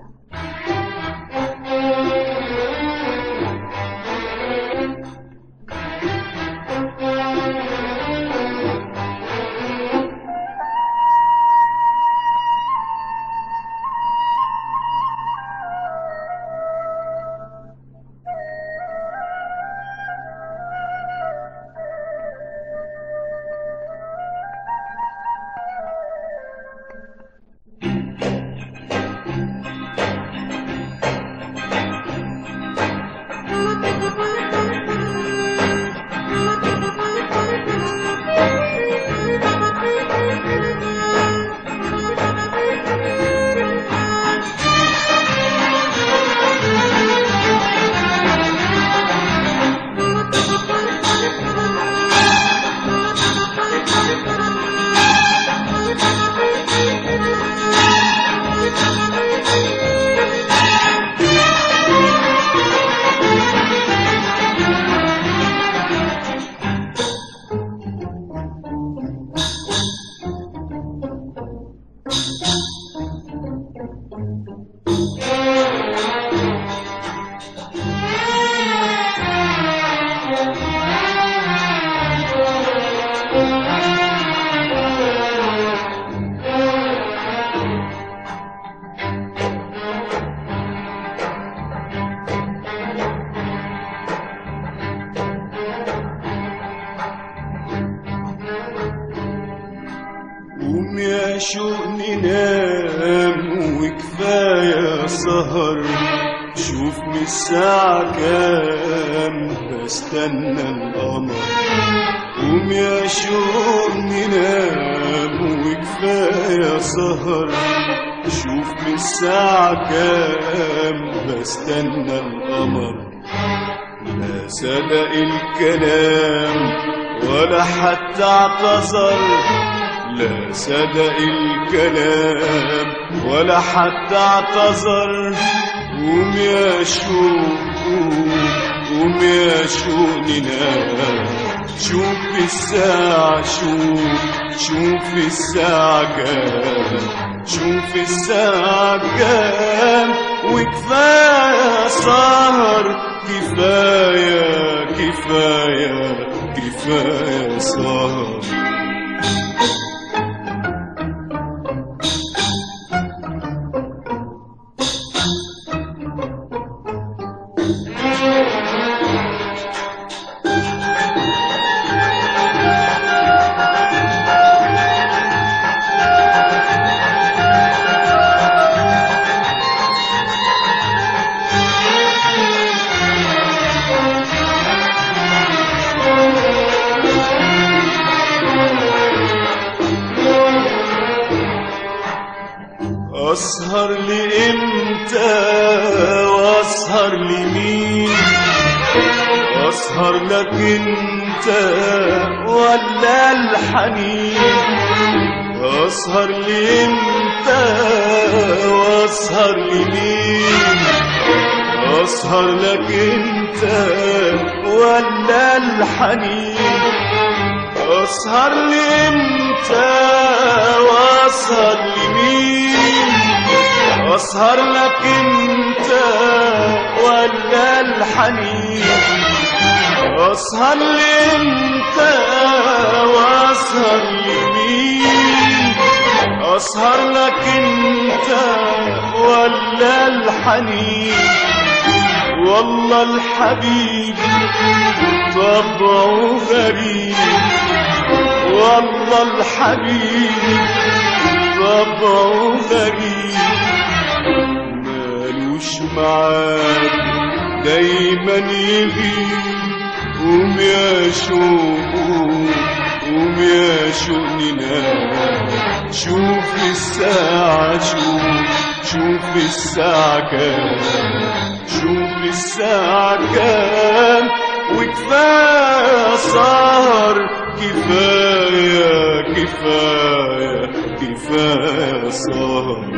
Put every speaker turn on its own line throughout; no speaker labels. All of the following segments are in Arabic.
قوم يا شوق ننام وكفاية سهر، شوف من الساعة كام بستنى القمر. قوم يا شوق ننام وكفاية سهر، شوف من الساعة كام بستنى القمر. لا صدق الكلام ولا حتى اعتذر، لا صدق الكلام ولا حتى اعتذر. قوم يا شوق قوم يا شوق ننام، شوف الساعة شوف الساعة كام، شوف الساعة كام. وكفاية سهر، كفاية كفاية كفاية سهر. أسهر لإمتى وأسهر لمين؟ أسهر لك أنت ولا الحنين؟ أسهر لإمتى وأسهر لمين؟ أسهر لك أنت ولا الحنين؟ أسهر لإمتى وأسهر لمين؟ أسهر لك أنت ولا الحنين؟ أسهر لإمتى وأسهر لمين؟ أسهر لك أنت ولا الحنين؟ والله الحبيب طبعه غريب، والله الحبيب طبعه غريب، مالوش معاك دايما يغيب. قوم يا شوق قوم يا شوق ننام، شوف الساعة شوف الساعة كام، شوف الساعة كام. وكفاية سهر، كفاية كفاية كفاية سهر.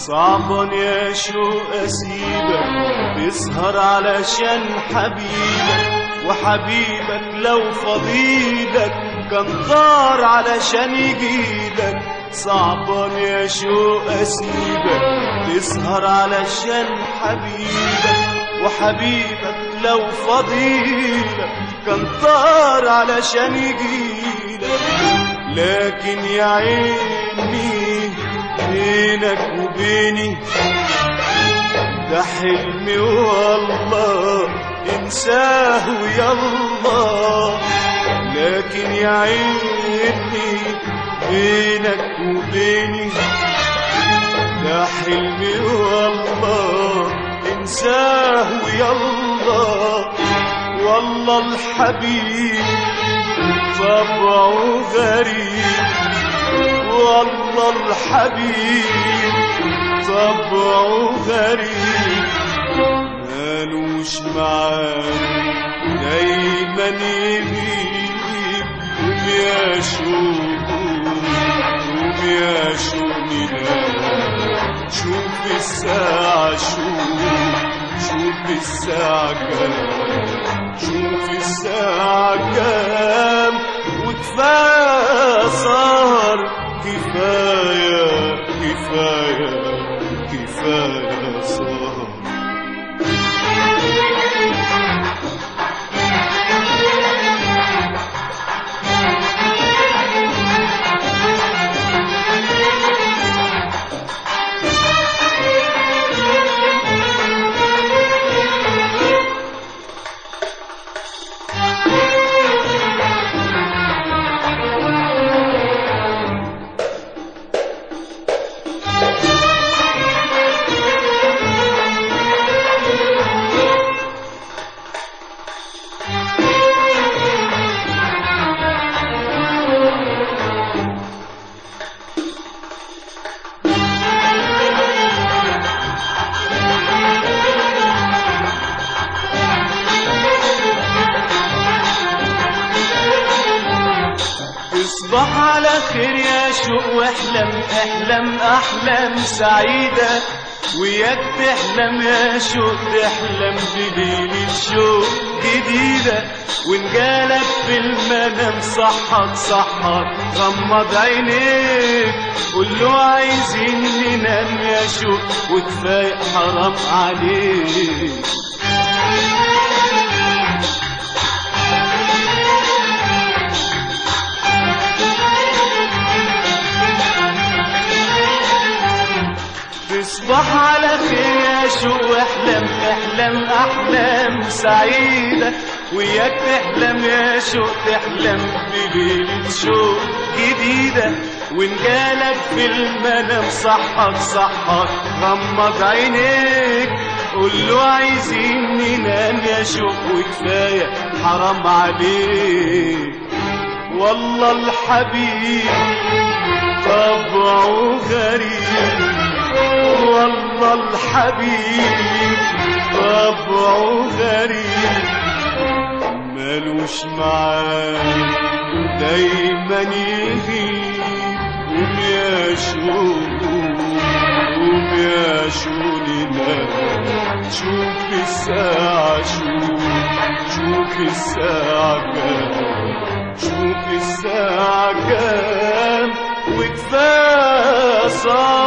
صعبا يا شوق اسيبك تسهر علشان حبيبك، وحبيبك لو فضيلك كان طار علشان يجيلك. صعبا يا شوق اسيبك تسهر علشان حبيبك، وحبيبك لو فضيلك كان طار علشان يجيلك. لكن يا عيني بينك وبيني ده حلمي والله انساه ويلا. لكن يا عيني بينك وبيني ده حلمي والله انساه ويلا. والله الحبيب طبعه غريب، والله الحبيب طبعه غريب، مالوش معاني دايما يغيب. قوم يا شوق قوم يا شوق ننام، شوف الساعة شوف الساعة كام، شوف الساعة كام. وكفاية سهر كفاية كفاية كفاية سهر. تصبح على خير يا شوق واحلم احلم احلام سعيدة، وياك تحلم يا شوق تحلم بليلة شوق جديدة. وإن جالك في المنام صحك غمض عينيك قول له عايزين ننام يا شوق وكفاية حرام عليك. تصبح على خير يا شوق واحلم احلم احلام سعيدة، وياك تحلم يا شوق تحلم بليلة شوق جديدة. وإن جالك في المنام صحك غمض عينيك قول له عايزين ننام يا شوق وكفاية حرام عليك. والله الحبيب طبعه غريب، والله الحبيب طبعه غريب، مالوش معاني دايما يغيب. قوم يا شوق قوم يا شوق ننام، شوف الساعة شوف الساعة كام، شوف الساعة كام. وكفاية صار